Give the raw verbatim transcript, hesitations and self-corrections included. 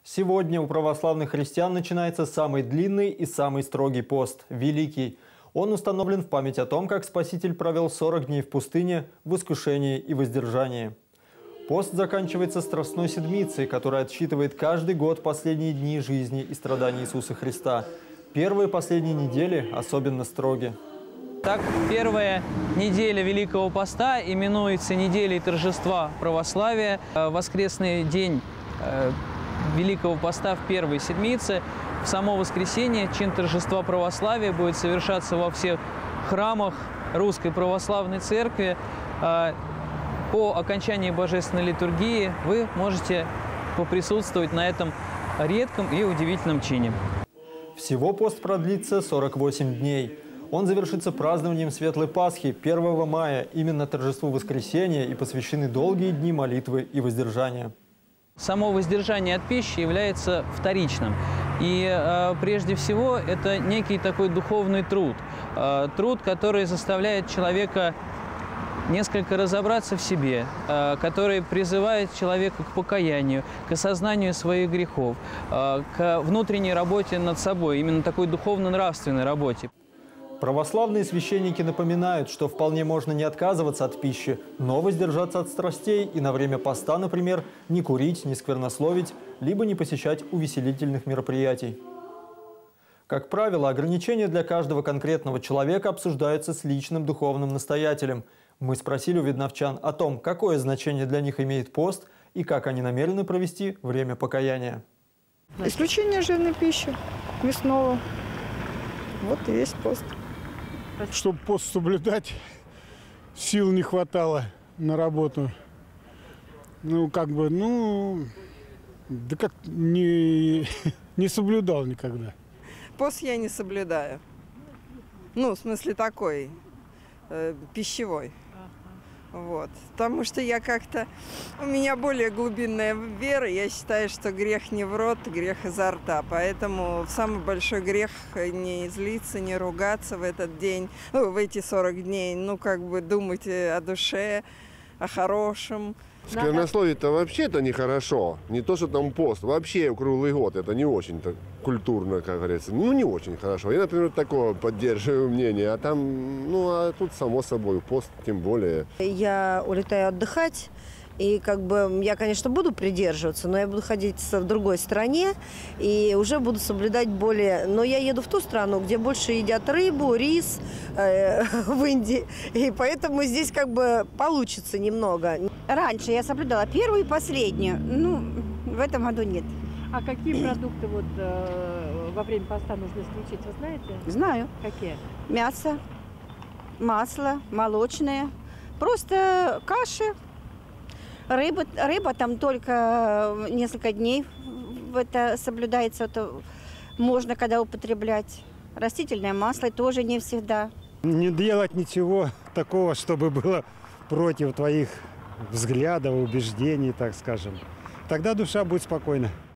Сегодня у православных христиан начинается самый длинный и самый строгий пост – Великий. Он установлен в память о том, как Спаситель провел сорок дней в пустыне в искушении и воздержании. Пост заканчивается Страстной Седмицей, которая отсчитывает каждый год последние дни жизни и страданий Иисуса Христа. Первые последние недели особенно строги. Так, первая неделя Великого Поста именуется неделей торжества православия. Воскресный день Великого Поста в первой седмице. В само воскресенье чин торжества православия будет совершаться во всех храмах Русской Православной Церкви. По окончании Божественной литургии вы можете поприсутствовать на этом редком и удивительном чине. Всего пост продлится сорок восемь дней. Он завершится празднованием Светлой Пасхи первого мая, именно торжеству воскресения, и посвящены долгие дни молитвы и воздержания. Само воздержание от пищи является вторичным. И э, прежде всего это некий такой духовный труд. Э, труд, который заставляет человека несколько разобраться в себе, э, который призывает человека к покаянию, к осознанию своих грехов, э, к внутренней работе над собой, именно такой духовно-нравственной работе. Православные священники напоминают, что вполне можно не отказываться от пищи, но воздержаться от страстей и на время поста, например, не курить, не сквернословить, либо не посещать увеселительных мероприятий. Как правило, ограничения для каждого конкретного человека обсуждаются с личным духовным настоятелем. Мы спросили у видновчан о том, какое значение для них имеет пост и как они намерены провести время покаяния. Исключение жирной пищи, мясного. Вот и весь пост. Чтобы пост соблюдать, сил не хватало на работу. Ну, как бы, ну, да как не, не соблюдал никогда. Пост я не соблюдаю. Ну, в смысле такой, э, пищевой. Вот. Потому что я как-то... У меня более глубинная вера. Я считаю, что грех не в рот, грех изо рта. Поэтому самый большой грех не злиться, не ругаться в этот день, ну, в эти сорок дней. Ну, как бы думать о душе, о хорошем. Сквернословить-то вообще-то нехорошо. Не то, что там пост. Вообще круглый год. Это не очень-то культурно, как говорится. Ну, не очень хорошо. Я, например, такое поддерживаю мнение. А там, ну, а тут само собой пост тем более. Я улетаю отдыхать. И как бы я, конечно, буду придерживаться, но я буду ходить в другой стране и уже буду соблюдать более... Но я еду в ту страну, где больше едят рыбу, рис э, в Индии. И поэтому здесь как бы получится немного. Раньше я соблюдала первую и последнюю. Ну, в этом году нет. А какие продукты вот э, во время поста нужно исключить, вы знаете? Знаю. Какие? Мясо, масло, молочное. Просто каши. Рыба, рыба там только несколько дней это соблюдается, это можно когда употреблять. Растительное масло тоже не всегда. Не делать ничего такого, чтобы было против твоих взглядов, убеждений, так скажем. Тогда душа будет спокойна.